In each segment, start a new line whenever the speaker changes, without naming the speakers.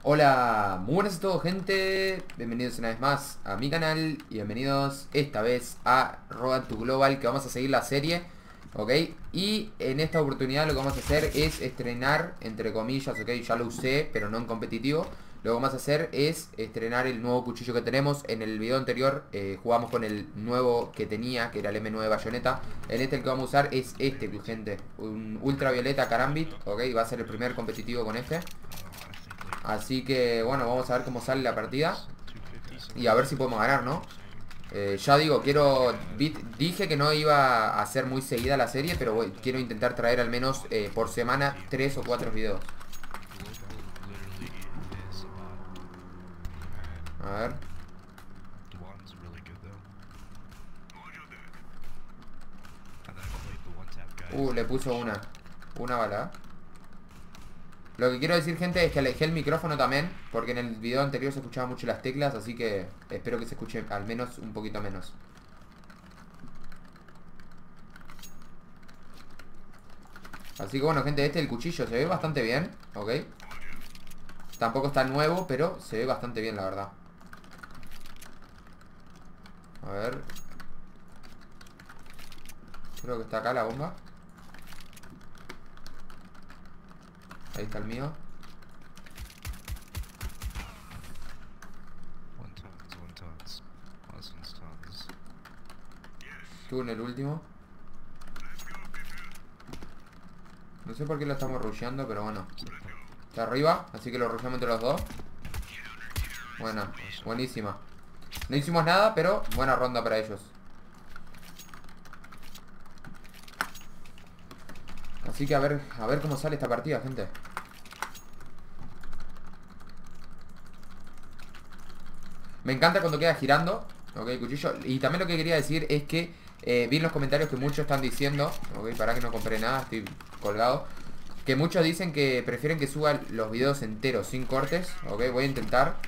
Hola, muy buenas a todos, gente. Bienvenidos una vez más a mi canal y bienvenidos esta vez a Road to Global, que vamos a seguir la serie, ¿ok? Y en esta oportunidad lo que vamos a hacer es estrenar, entre comillas, ¿ok? Ya lo usé, pero no en competitivo. Lo que vamos a hacer es estrenar el nuevo cuchillo que tenemos. En el video anterior jugamos con el nuevo que tenía, que era el M9 Bayonetta. En este el que vamos a usar es este, gente. Un ultravioleta Karambit, ¿ok? Va a ser el primer competitivo con este. Así que bueno, vamos a ver cómo sale la partida y a ver si podemos ganar, ¿no? Ya digo, dije que no iba a ser muy seguida la serie, pero quiero intentar traer al menos por semana 3 o 4 videos. A ver. Le puso una bala. Lo que quiero decir, gente, es que alejé el micrófono también, porque en el video anterior se escuchaban mucho las teclas, así que espero que se escuche al menos un poquito menos. Así que bueno, gente, el cuchillo se ve bastante bien, ¿ok? Tampoco está nuevo, pero se ve bastante bien, la verdad. A ver. Creo que está acá la bomba. Ahí está el mío. Estuvo en el último. No sé por qué lo estamos rusheando, pero bueno. Está arriba, así que lo rusheamos entre los dos. Buena, buenísima. No hicimos nada, pero buena ronda para ellos. Así que a ver cómo sale esta partida, gente. Me encanta cuando queda girando, ok, el cuchillo. Y también lo que quería decir es que vi en los comentarios que muchos están diciendo, ok, para que no compré nada, estoy colgado, que muchos dicen que prefieren que suba los videos enteros, sin cortes, ok, voy a intentar.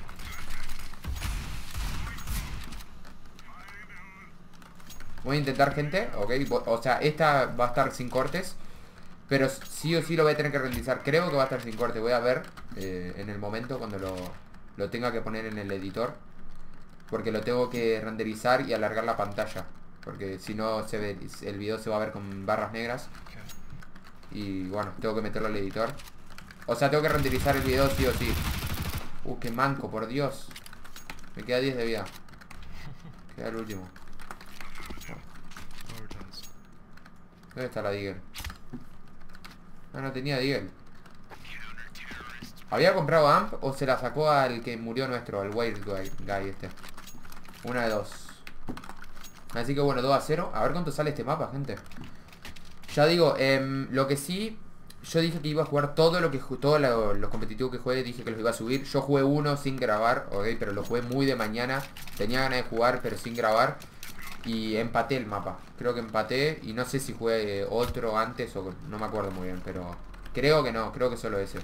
Voy a intentar, gente, ok, o sea, esta va a estar sin cortes, pero sí o sí lo voy a tener que renderizar. Creo que va a estar sin corte, voy a ver en el momento cuando lo tenga que poner en el editor. Porque lo tengo que renderizar y alargar la pantalla. Porque si no el video se va a ver con barras negras. Y bueno, tengo que meterlo al editor. O sea, tengo que renderizar el video sí o sí. Qué manco, por Dios. Me queda 10 de vida. Queda el último. ¿Dónde está la Deagle? No tenía Deagle. ¿Había comprado AMP o se la sacó al que murió nuestro, al Wild Guy este? Una de dos. Así que bueno, 2-0. A ver cuánto sale este mapa, gente. Ya digo, lo que sí, yo dije que iba a jugar todos los competitivos que juegue, dije que los iba a subir. Yo jugué uno sin grabar, ok, pero lo jugué muy de mañana. Tenía ganas de jugar, pero sin grabar. Y empaté el mapa. Creo que empaté y no sé si jugué otro antes o no me acuerdo muy bien, pero creo que no, creo que solo ese.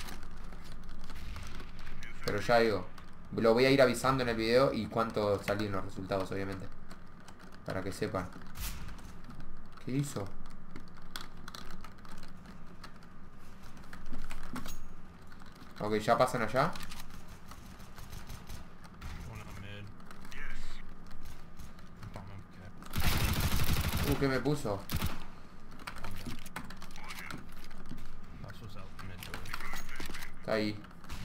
Pero ya digo, lo voy a ir avisando en el video y cuánto salieron los resultados, obviamente. Para que sepan. ¿Qué hizo? Ok, ya pasan allá. ¿Qué me puso? Está ahí.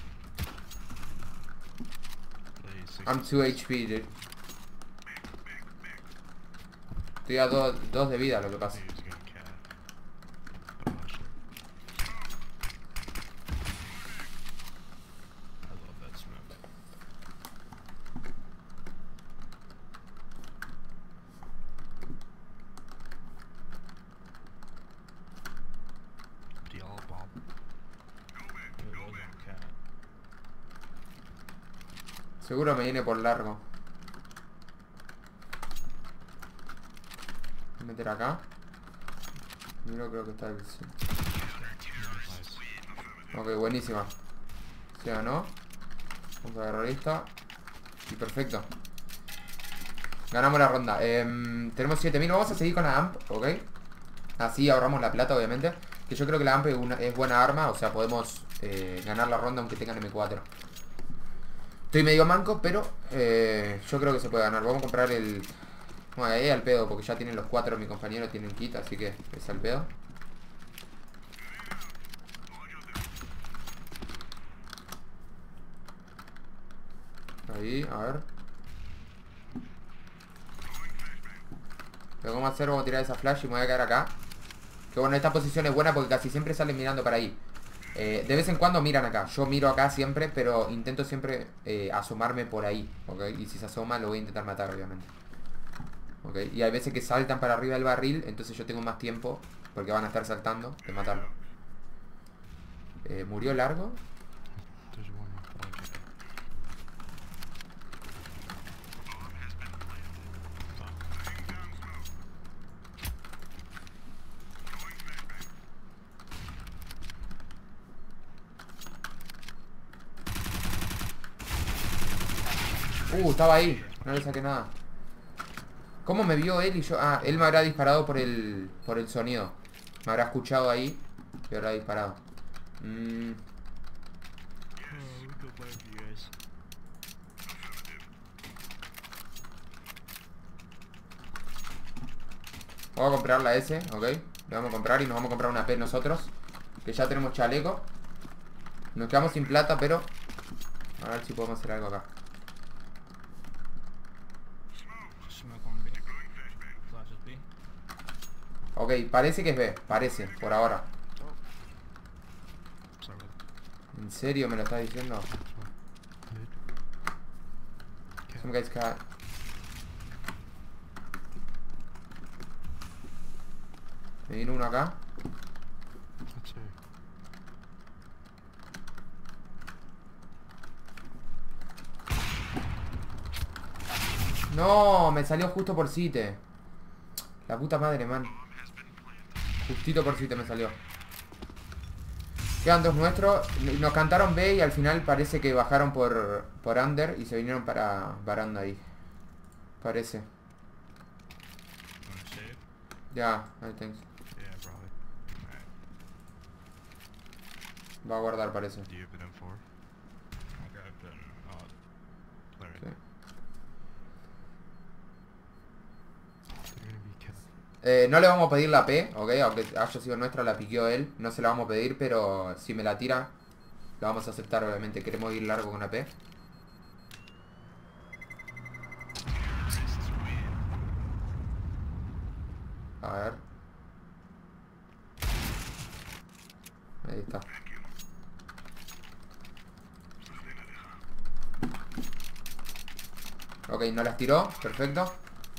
I'm 2 HP, dude. Estoy a 2 de vida, lo que pasa. Seguro me viene por largo. Voy a meter acá. Primero creo que está el... Ok, buenísima. Se ganó. Vamos a agarrar esta. Y perfecto. Ganamos la ronda. Tenemos 7000. Vamos a seguir con la AMP, ¿ok? Así ahorramos la plata, obviamente. Que yo creo que la AMP es buena arma. O sea, podemos ganar la ronda aunque tengan M4. Estoy medio manco, pero yo creo que se puede ganar. Vamos a comprar el... Bueno, ahí al pedo, porque ya tienen los 4 mi compañero, tienen kit, así que es al pedo. Ahí, a ver. Lo que vamos a hacer, vamos a tirar esa flash y me voy a quedar acá. Que bueno, esta posición es buena porque casi siempre salen mirando para ahí. De vez en cuando miran acá. Yo miro acá siempre, pero intento siempre asomarme por ahí, ¿ok? Y si se asoma lo voy a intentar matar, obviamente. ¿Ok? Y hay veces que saltan para arriba del barril, entonces yo tengo más tiempo, porque van a estar saltando, de matarlo. ¿Murió largo? Estaba ahí. No le saqué nada. ¿Cómo me vio él y yo? Ah, él me habrá disparado por el sonido. Me habrá escuchado ahí y habrá disparado. Vamos a comprar la S, ok. Le vamos a comprar y nos vamos a comprar una P nosotros, que ya tenemos chaleco. Nos quedamos sin plata, pero a ver si podemos hacer algo acá. Ok, parece que es B, parece, por ahora. ¿En serio me lo estás diciendo? Some guys cat. Me vino uno acá. No, me salió justo por site. La puta madre, man. Justito por site me salió. Quedan 2 nuestros. Nos cantaron B y al final parece que bajaron por under y se vinieron para baranda ahí. Parece. Ya, ahí tengo. Va a guardar, parece. Sí. No le vamos a pedir la P, ok, aunque haya sido nuestra, la piqueó él. No se la vamos a pedir, pero si me la tira, la vamos a aceptar, obviamente. Queremos ir largo con la P. A ver. Ahí está. Ok, no las tiró, perfecto.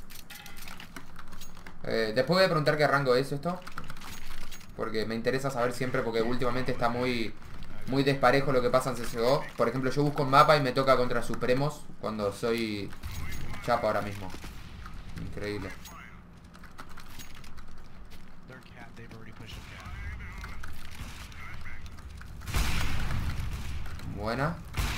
Después voy a preguntar qué rango es esto, porque me interesa saber siempre, porque últimamente está muy desparejo lo que pasa en CSGO. Por ejemplo, yo busco un mapa y me toca contra Supremos cuando soy chapa ahora mismo. Increíble. Buena.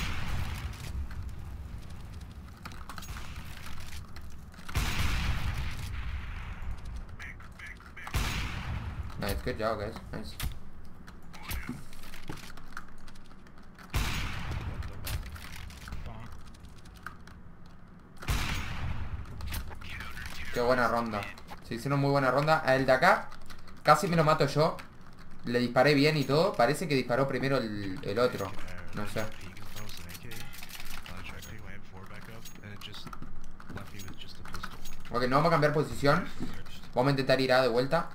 Nice, good job, guys. Nice. Qué buena ronda. Se hicieron muy buena ronda. A el de acá casi me lo mato yo. Le disparé bien y todo. Parece que disparó primero el otro. No sé. Ok, no vamos a cambiar posición. Vamos a intentar ir A de vuelta.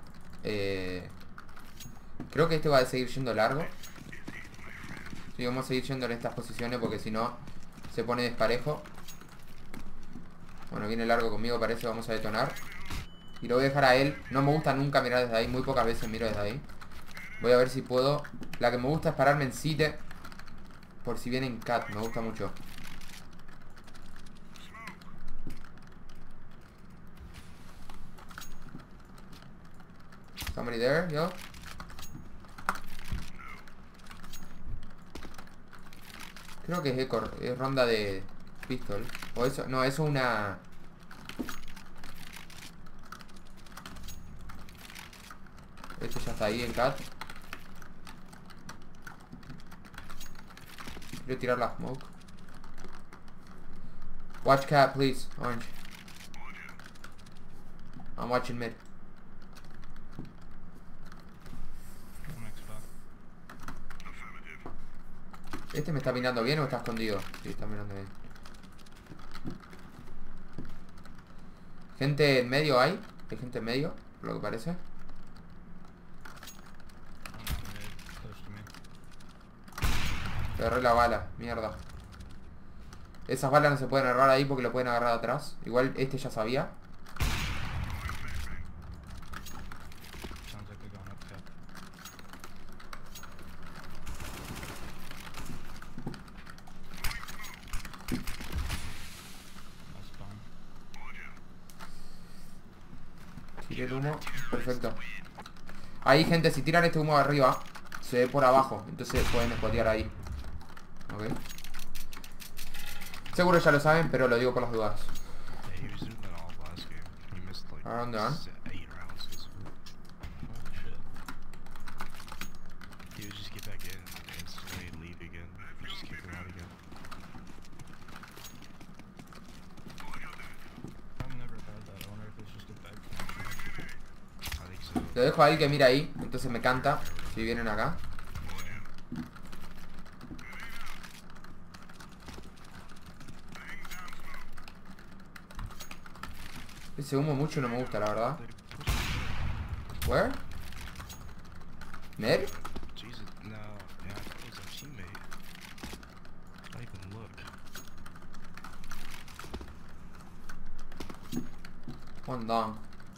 Creo que este va a seguir yendo largo. Sí, vamos a seguir yendo en estas posiciones porque si no se pone desparejo. Bueno, viene largo conmigo, parece. Vamos a detonar. Y lo voy a dejar a él. No me gusta nunca mirar desde ahí. Muy pocas veces miro desde ahí. Voy a ver si puedo. La que me gusta es pararme en site. Por si viene en cat. Me gusta mucho. Somebody there, yo. Creo que es ronda de pistol. O eso, no, eso es una... Este ya está ahí en cat. Quiero tirar la smoke. Watch cat, please. Orange. I'm watching mid. ¿Este me está mirando bien o está escondido? Sí, está mirando bien. ¿Gente en medio hay? ¿Hay gente en medio? Por lo que parece. Le agarré la bala, mierda. Esas balas no se pueden agarrar ahí porque lo pueden agarrar atrás. Igual este ya sabía. Tiré el humo, perfecto. Ahí, gente, si tiran este humo de arriba, se ve por abajo. Entonces pueden spotear ahí. Ok. Seguro ya lo saben, pero lo digo por las dudas. ¿A dónde van? Lo dejo ahí que mira ahí. Entonces me canta si vienen acá. Ese humo mucho no me gusta, la verdad. Where? ¿Mer? One down.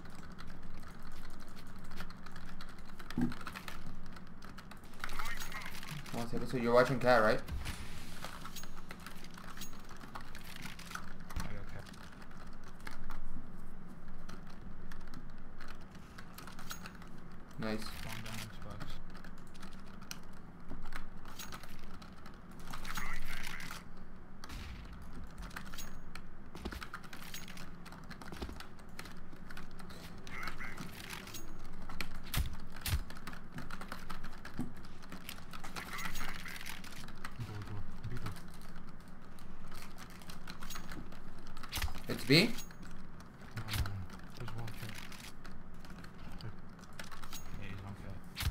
Vamos a hacer eso. You're watching cat, right? Nice. It's B?
There's one cat. Yeah, he's on cat.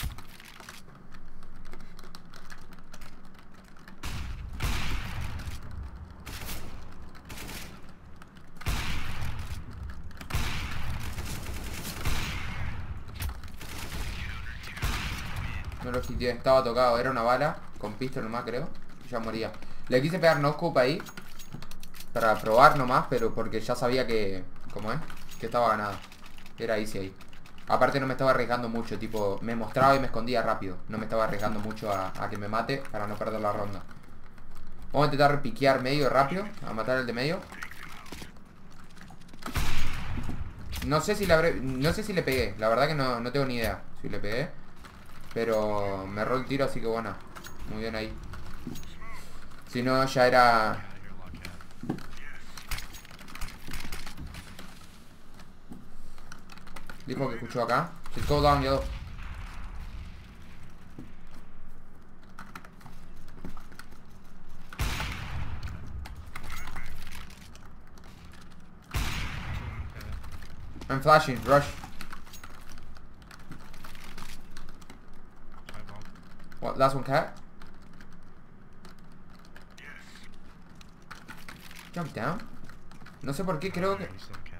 No lo hiteé, estaba tocado, era una bala con pistol nomás creo. Y ya moría. Le quise pegar no scope ahí para probar nomás, pero porque ya sabía que... ¿Cómo es? Que estaba ganada. Era easy ahí. Aparte no me estaba arriesgando mucho, tipo, me mostraba y me escondía rápido. No me estaba arriesgando mucho a que me mate para no perder la ronda. Vamos a intentar piquear medio rápido, a matar el de medio. No sé si le habré... No sé si le pegué, la verdad que no tengo ni idea si le pegué. Pero me erró el tiro, así que bueno. Muy bien ahí. Si no, ya era... Dijo que escuchó acá. Just go down, yellow. I'm flashing, rush. What, last one cat? Jump down. No sé por qué creo que...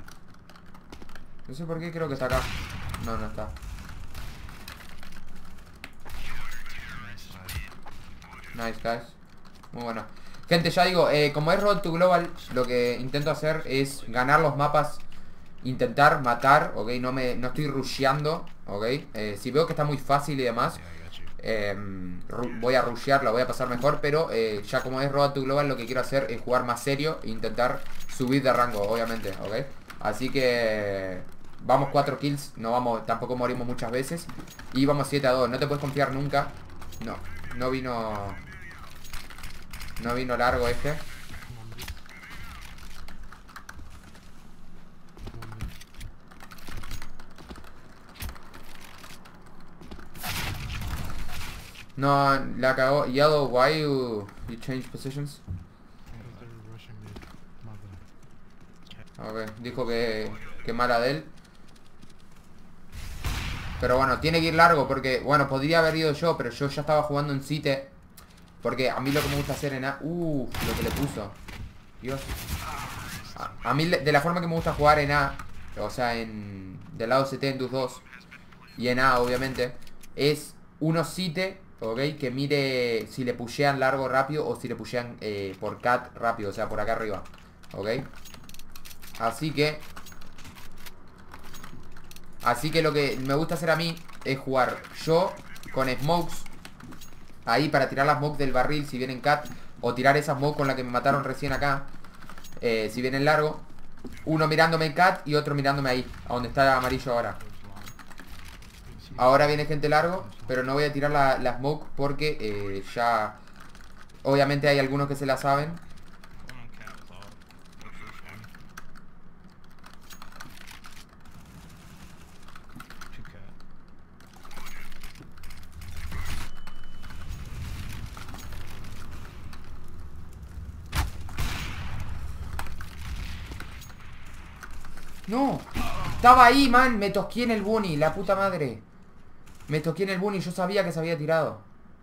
No sé por qué creo que está acá. No, no está. Nice, guys. Muy bueno. Gente, ya digo, como es Road to Global, lo que intento hacer es ganar los mapas. Intentar matar, ok, no estoy rusheando, ok. Si veo que está muy fácil y demás, voy a rushear, la voy a pasar mejor. Pero ya como es Road to Global, lo que quiero hacer es jugar más serio e intentar subir de rango, obviamente, ok. Así que vamos 4 kills, no vamos, tampoco morimos muchas veces. Y vamos 7-2, no te puedes confiar nunca. No vino largo este. No, la cagó. Yellow, why you change positions?
Because they're rushing mid. My bad.
Ok, dijo que mala de él. Pero bueno, tiene que ir largo porque, bueno, podría haber ido yo, pero yo ya estaba jugando en Cite. Porque a mí lo que me gusta hacer en A... lo que le puso. Dios. A mí de la forma que me gusta jugar en A, o sea, del lado CT en DUS 2 y en A, obviamente, es uno Cite, ok, que mire si le pushean largo rápido o si le pushean por cat rápido, o sea, por acá arriba, ok. Así que lo que me gusta hacer a mí es jugar yo con smokes ahí para tirar las smokes del barril si vienen cat, o tirar esa smoke con la que me mataron recién acá, si vienen largo. Uno mirándome en cat y otro mirándome ahí, a donde está el amarillo ahora. Ahora viene gente largo, pero no voy a tirar la smoke porque ya... Obviamente hay algunos que se la saben.
One on cat is all. No first one. Two cat.
¡No! Estaba ahí, man. Me tosqué en el bunny, la puta madre. Me tosqué en el bunny, yo sabía que se había tirado.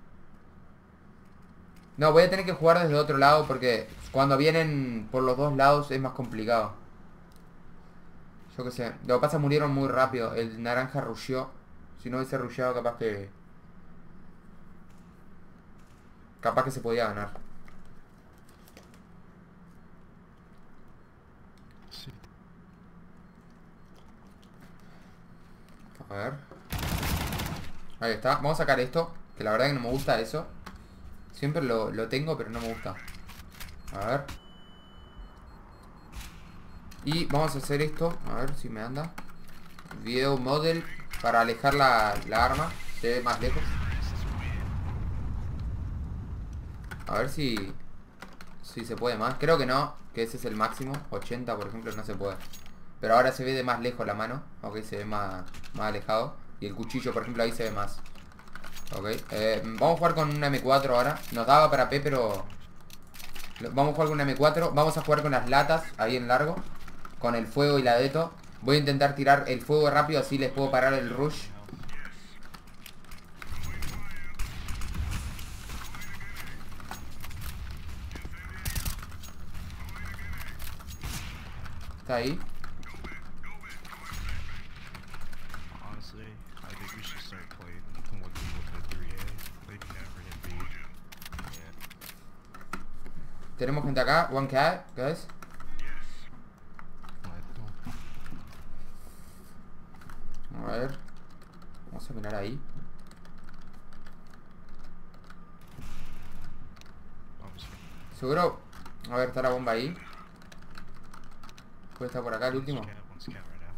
No, voy a tener que jugar desde otro lado porque cuando vienen por los dos lados es más complicado. Yo qué sé. Lo que pasa, murieron muy rápido. El naranja rusheó. Si no hubiese rusheado, capaz que... Capaz que se podía ganar.
Sí.
A ver. Ahí está. Vamos a sacar esto. Que la verdad que no me gusta eso. Siempre lo tengo, pero no me gusta. A ver. Y vamos a hacer esto. A ver si me anda. Video model. Para alejar la arma. Se ve más lejos. A ver si se puede más. Creo que no. Que ese es el máximo. 80 por ejemplo no se puede. Pero ahora se ve de más lejos la mano. Ok, se ve más alejado. Y el cuchillo por ejemplo ahí se ve más. Ok, vamos a jugar con una M4 ahora. Nos daba para P pero... Vamos a jugar con una M4. Vamos a jugar con las latas ahí en largo. Con el fuego y la deto. Voy a intentar tirar el fuego rápido, así les puedo parar el rush. Está ahí.
Honestly, I think we should start playing with the 3A. They never hit B. Yeah.
Tenemos gente acá. One cat, guys. A ver. Vamos a mirar ahí. Seguro. A ver, está la bomba ahí. Puede estar por acá el último.
One's cat right now.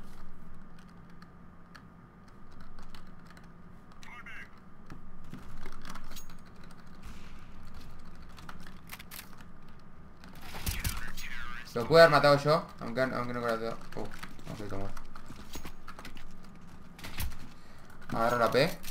Lo pude haber matado yo, aunque no creo que... ok, toma. Agarro la P.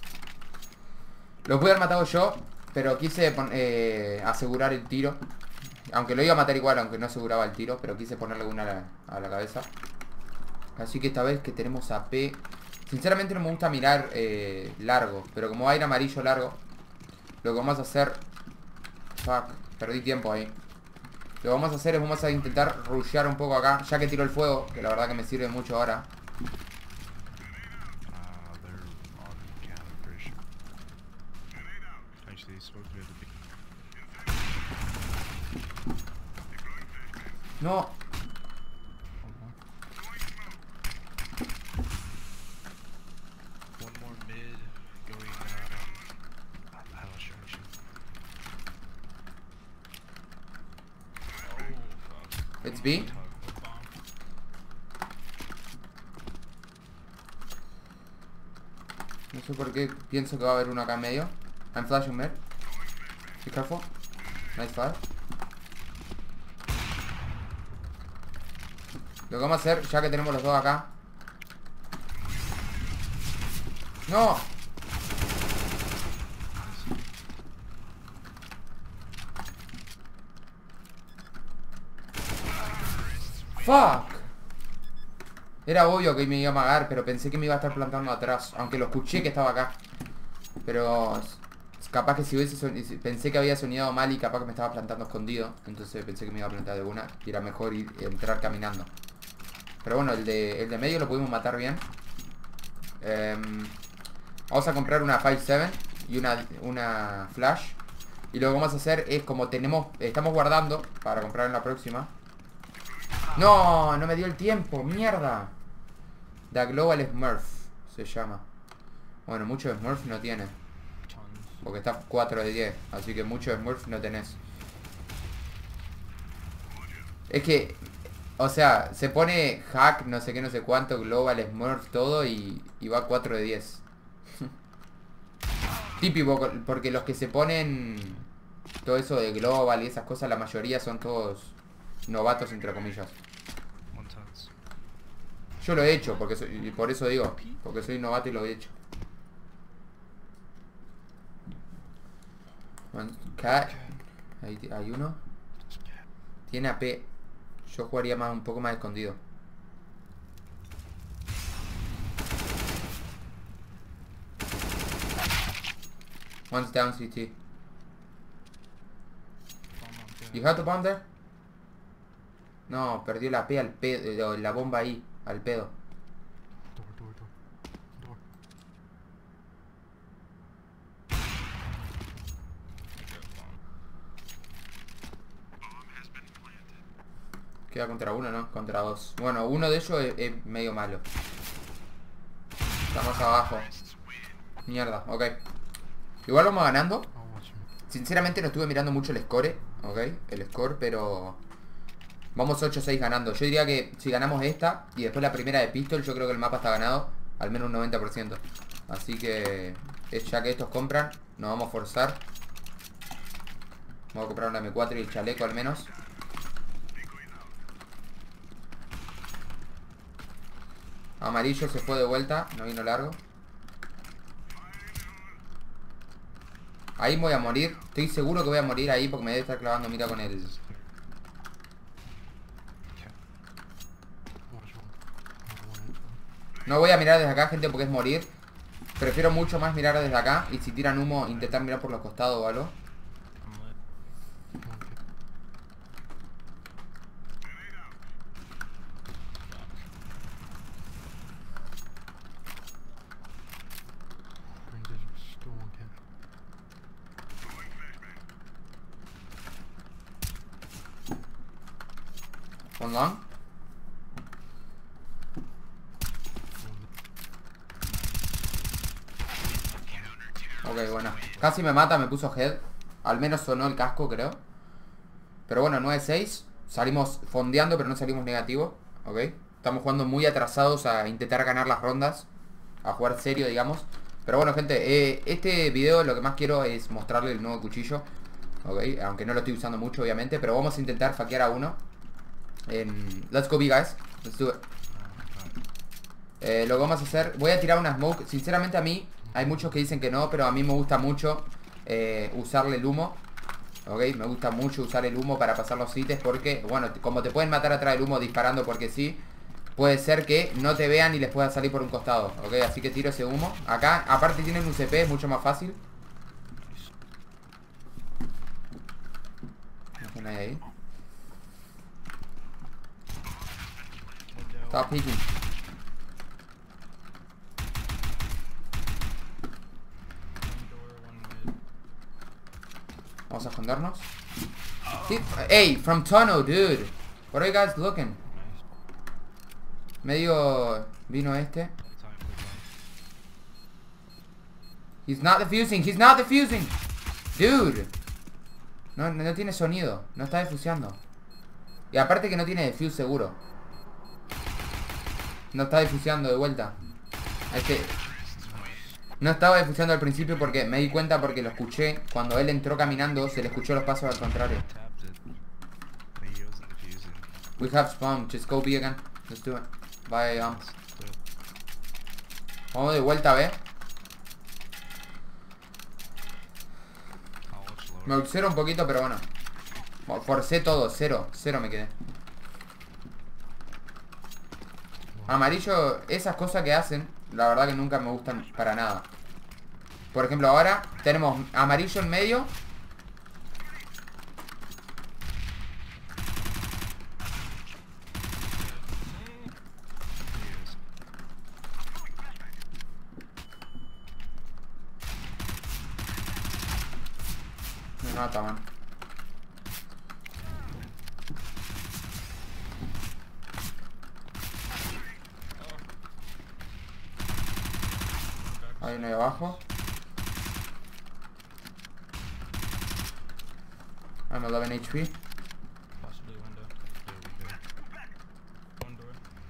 Lo pude haber matado yo, pero quise asegurar el tiro. Aunque lo iba a matar igual, aunque no aseguraba el tiro, pero quise ponerle una a la cabeza. Así que esta vez que tenemos a P... Sinceramente no me gusta mirar largo, pero como va a ir amarillo largo, lo que vamos a hacer... Fuck, perdí tiempo ahí. Lo que vamos a hacer es vamos a intentar rushear un poco acá, ya que tiro el fuego, que la verdad que me sirve mucho ahora.
They're on cat, I'm pretty sure. Actually, it's supposed to be at the beginning.
No.
One more mid going battle extraction. Oh fuck.
It's B.
Tug bomb.
No sé por qué pienso que va a haber uno acá en medio. I'm flashing mid. Be careful. Nice flash. Lo que vamos a hacer, ya que tenemos los dos acá. ¡No! Fuck. Era obvio que me iba a amagar, pero pensé que me iba a estar plantando atrás. Aunque lo escuché que estaba acá. Pero capaz que si hubiese pensé que había sonido mal y capaz que me estaba plantando escondido. Entonces pensé que me iba a plantar de una. Y era mejor entrar caminando. Pero bueno, el de medio lo pudimos matar bien. Vamos a comprar una 5.7 y una flash. Y lo que vamos a hacer es, como estamos guardando para comprar en la próxima. No, no me dio el tiempo, mierda. The Global Smurf se llama. Bueno, mucho Smurf no tiene, porque está 4 de 10. Así que mucho Smurf no tenés. Es que, o sea, se pone hack, no sé qué, no sé cuánto, Global Smurf, todo y va 4 de 10. Típico, porque los que se ponen todo eso de Global y esas cosas, la mayoría son todos novatos, entre comillas. Yo lo he hecho, y por eso digo, porque soy novato y lo he hecho. Hay uno. Tiene AP. Yo jugaría un poco más escondido. One's down CT. You have the bomb there? No, perdió la AP al pedo, la bomba ahí, al pedo. Queda contra uno, ¿no? Contra dos. Bueno, uno de ellos es medio malo. Estamos abajo. Mierda, ok. Igual vamos ganando. Sinceramente no estuve mirando mucho el score, ok, el score, pero vamos 8-6 ganando. Yo diría que si ganamos esta y después la primera de pistol, yo creo que el mapa está ganado, al menos un 90%. Así que ya que estos compran, nos vamos a forzar. Vamos a comprar una M4 y el chaleco al menos. Amarillo se fue de vuelta, no vino largo. Ahí voy a morir. Estoy seguro que voy a morir ahí porque me debe estar clavando mira con el... No voy a mirar desde acá, gente, porque es morir. Prefiero mucho más mirar desde acá. Y si tiran humo, intentar mirar por los costados o algo. One long. Ok, bueno. Casi me mata, me puso head. Al menos sonó el casco, creo. Pero bueno, 9-6. Salimos fondeando, pero no salimos negativo. Ok. Estamos jugando muy atrasados a intentar ganar las rondas. A jugar serio, digamos. Pero bueno, gente, este video lo que más quiero es mostrarle el nuevo cuchillo. Ok, aunque no lo estoy usando mucho, obviamente. Pero vamos a intentar fakear a uno. Let's go B, guys. Let's do it. Lo que vamos a hacer, voy a tirar una smoke. Sinceramente a mí, hay muchos que dicen que no, pero a mí me gusta mucho usarle el humo. Ok, me gusta mucho usar el humo para pasar los sites porque, bueno, como te pueden matar atrás del humo disparando porque sí, puede ser que no te vean y les pueda salir por un costado. Ok, así que tiro ese humo. Acá, aparte tienen un CP, es mucho más fácil. No hay ahí. Estaba picking. Vamos a escondernos. Hey, from Tono, dude. What are you guys looking? Medio vino este. He's not defusing, he's not defusing. Dude. No tiene sonido. No está defuseando. Y aparte que no tiene defuse seguro. No está difuseando de vuelta. No estaba difuseando al principio porque me di cuenta porque lo escuché. Cuando él entró caminando se le escuchó los pasos al contrario. We have spawn. Just go B again. Let's do it. Bye, Vamos de vuelta a ver. Me ulcero un poquito, pero bueno. Forcé todo. Cero me quedé. Amarillo, esas cosas que hacen, la verdad que nunca me gustan para nada. Por ejemplo, ahora tenemos amarillo en medio. Me mata, man. Hay uno ahí abajo. I'm 11 HP.
Possibly window. Yeah, we go. One door.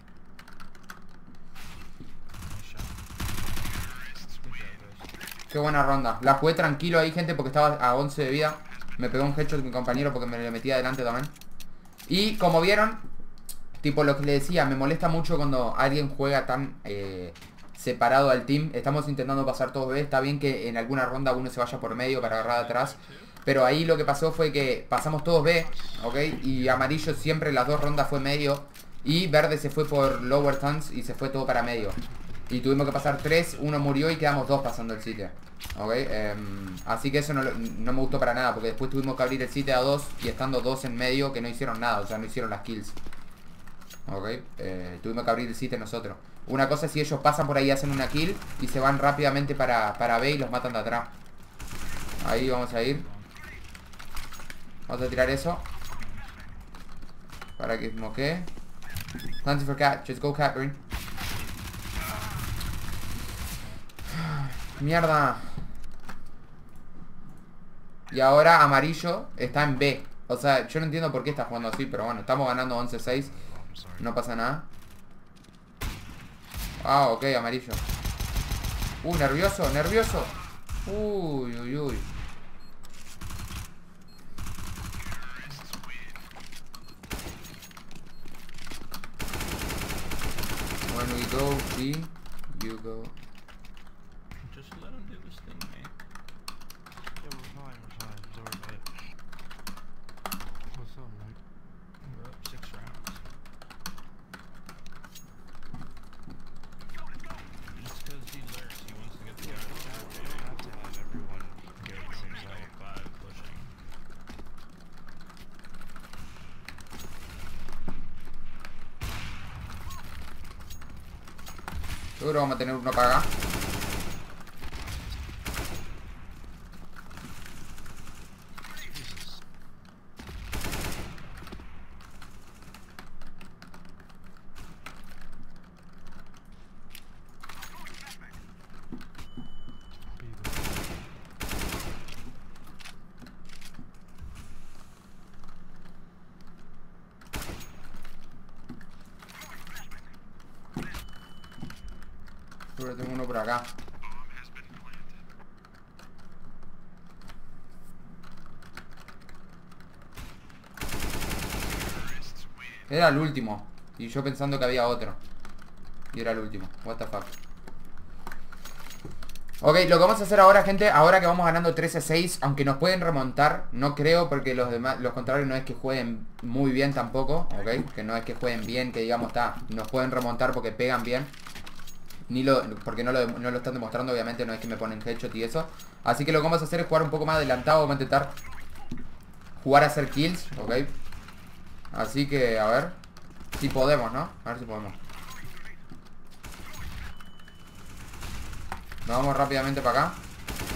Nice shot. Good job, guys.
Qué buena ronda. La jugué tranquilo ahí, gente, porque estaba a 11 de vida. Me pegó un headshot mi compañero porque me le metí adelante también. Y como vieron, tipo lo que le decía, me molesta mucho cuando alguien juega tan separado al team. Estamos intentando pasar todos B. Está bien que en alguna ronda uno se vaya por medio para agarrar atrás. Pero ahí lo que pasó fue que pasamos todos B, ¿ok? Y amarillo siempre las dos rondas fue medio. Y verde se fue por lower turns y se fue todo para medio. Y tuvimos que pasar 3, uno murió y quedamos 2 pasando el sitio. ¿Ok? Así que eso no me gustó para nada. Porque después tuvimos que abrir el sitio a 2 y estando 2 en medio que no hicieron nada. O sea, no hicieron las kills. ¿Ok? Tuvimos que abrir el sitio nosotros. Una cosa es si ellos pasan por ahí, hacen una kill y se van rápidamente para B y los matan de atrás. Ahí vamos a ir. Vamos a tirar eso. Para que smoke. Planting for cat. Just go cat, green. Mierda. Y ahora amarillo está en B. O sea, yo no entiendo por qué está jugando así. Pero bueno, estamos ganando 11-6.
Oh, I'm sorry.
No pasa nada. Ah, ok, amarillo. Nervioso, nervioso. Uy, uy, uy. When we go B, you go.
Just let him do his thing, man.
Yeah, we're fine, Don't worry about it. What's up, Mike?
We're up 6 rounds. Just because he lurks, he wants to get the guy.
We don't have to have everyone go at the same
He's
time.
level 5 pushing.
Seguro vamos a tener uno para acá.
Jesus.
Seguro tengo uno por acá. Era el último. Y yo pensando que había otro. Y era el último. What the fuck. Ok, lo que vamos a hacer ahora, gente, ahora que vamos ganando 13-6, aunque nos pueden remontar, no creo, porque los demás, los contrarios no es que jueguen muy bien tampoco, ok, que no es que jueguen bien, que digamos, nos pueden remontar porque pegan bien, porque no lo están demostrando, obviamente, no es que me ponen headshot y eso, así que lo que vamos a hacer es jugar un poco más adelantado, vamos a intentar jugar a hacer kills, ok, así que, a ver, si podemos, ¿no? A ver si podemos. Nos vamos rápidamente para acá.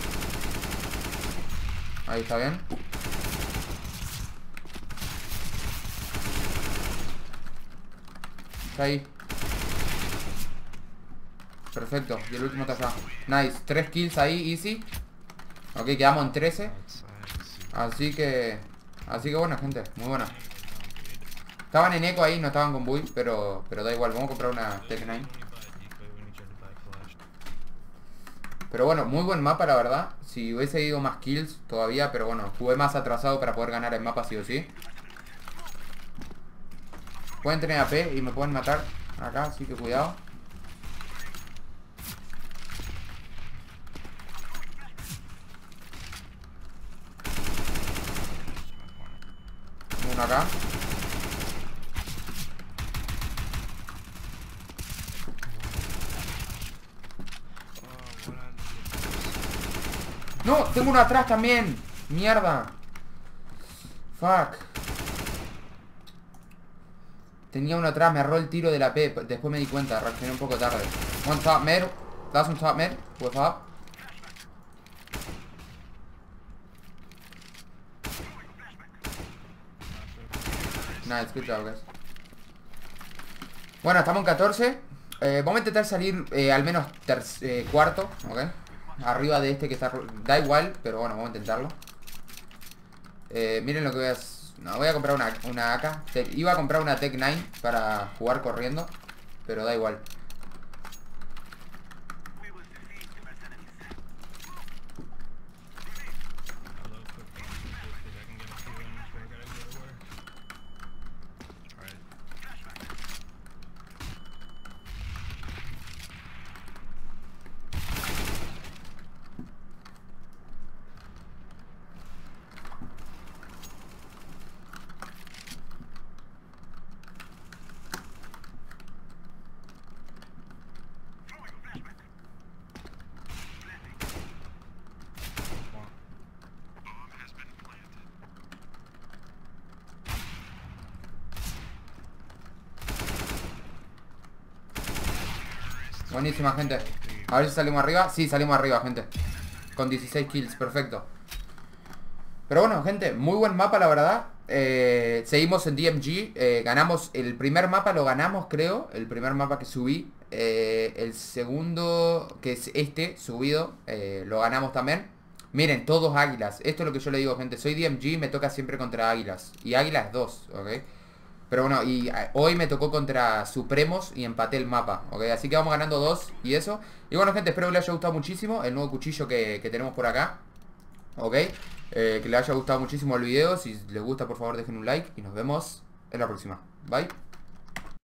Ahí está bien. Está ahí. Perfecto. Y el último está allá. Nice. 3 kills ahí, easy. Ok, quedamos en 13. Así que bueno, gente. Muy buena. Estaban en eco ahí, no estaban con build, pero da igual. Vamos a comprar una Tech 9. Pero bueno, muy buen mapa, la verdad. Si hubiese ido más kills todavía, pero bueno, jugué más atrasado para poder ganar el mapa sí o sí. Pueden tener AP y me pueden matar acá, así que cuidado. Uno acá. No, tengo uno atrás también. Mierda. Fuck. Tenía uno atrás, me erró el tiro de la P. Después me di cuenta, reaccioné un poco tarde. One top mid. That's one top mid. With up. Nice, good job, guys. Bueno, estamos en 14. Vamos a intentar salir al menos cuarto, ¿ok? Arriba de este que está... Da igual, pero bueno, vamos a intentarlo. Miren lo que voy a... No, voy a comprar una AK. Iba a comprar una Tech 9 para jugar corriendo, pero da igual. Buenísima, gente. A ver si salimos arriba. Sí, salimos arriba, gente. Con 16 kills, perfecto. Pero bueno, gente, muy buen mapa, la verdad. Seguimos en DMG. Ganamos el primer mapa, lo ganamos, creo. El primer mapa que subí. El segundo, que es este, subido, lo ganamos también. Miren, todos águilas. Esto es lo que yo le digo, gente. Soy DMG, me toca siempre contra águilas. Y águilas 2, ¿ok? Pero bueno, y hoy me tocó contra Supremos y empaté el mapa, ¿ok? Así que vamos ganando 2 y eso. Y bueno, gente, espero que les haya gustado muchísimo el nuevo cuchillo que tenemos por acá, ¿ok? Que les haya gustado muchísimo el video. Si les gusta, por favor, dejen un like y nos vemos en la próxima. Bye.